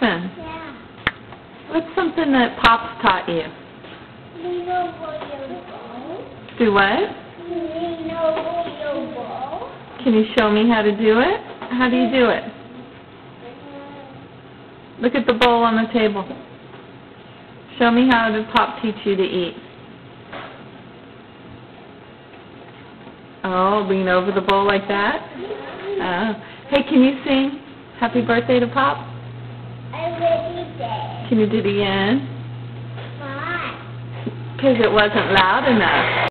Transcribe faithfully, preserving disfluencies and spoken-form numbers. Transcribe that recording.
listen. Yeah. What's something that Pops taught you? Lean over your ball. Do what? Lean over your ball. Can you show me how to do it? How do you do it? Look at the bowl on the table. Show me how did Pop teach you to eat. Oh, lean over the bowl like that? Oh. Hey, can you sing Happy Birthday to Pop? I already did. Can you do it again? Fine. Because it wasn't loud enough.